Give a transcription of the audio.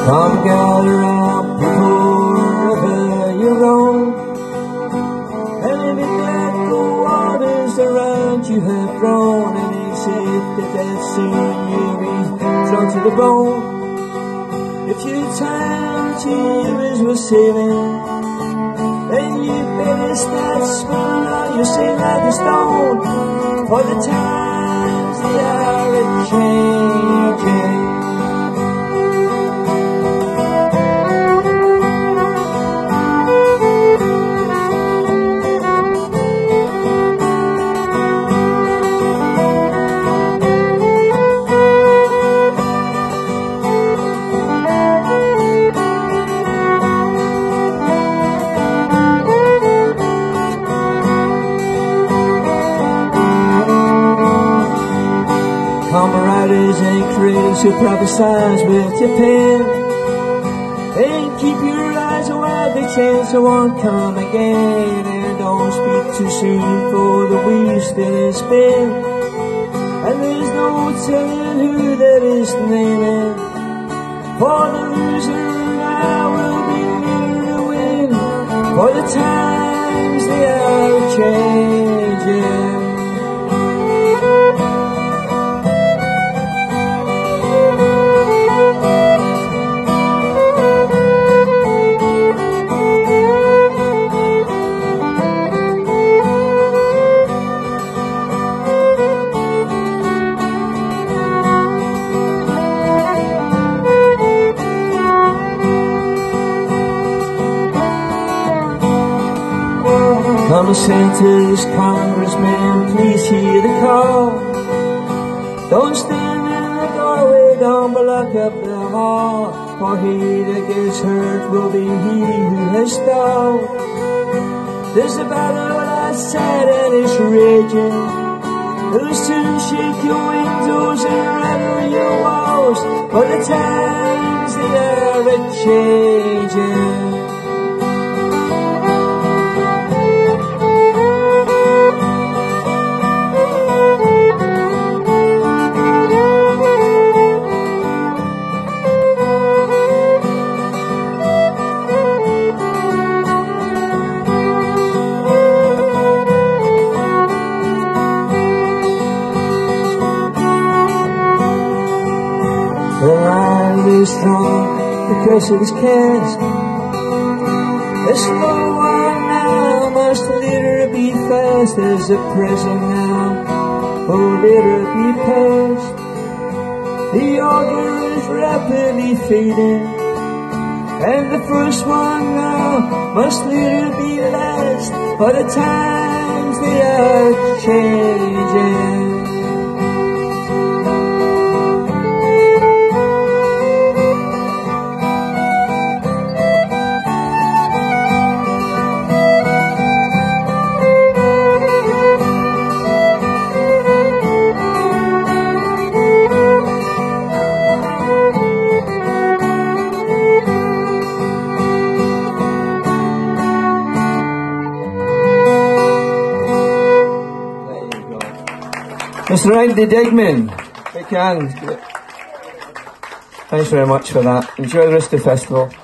Come gather up, people, wherever you roam, and if let the waters around you have grown, and it's it that soon you'll be drunk to the bone. If your time to years was sailing, then you better start spinning out your sin like a stone, for the times they are a-changing. Writers and critics who prophesize with your pen, and keep your eyes while the chance won't come again, and don't speak too soon for the weeks that it's been, and there's no telling who that is naming, for the loser now will be near to win, for the times they are changing. Come senators, congressmen, please hear the call. Don't stand in the doorway, don't block up the hall, for he that gets hurt will be he who has stalled. There's a battle outside and it's raging, it'll soon shake your windows and rattle your walls, for the times they are a-changing. The line is strong, the curse is cast. The slow one now must literally be fast, as the present now will literally be past. The order is rapidly fading, and the first one now must literally be last, for the times they are changing. Mr. Andy Digman, big hand. Thanks very much for that. Enjoy the rest of the festival.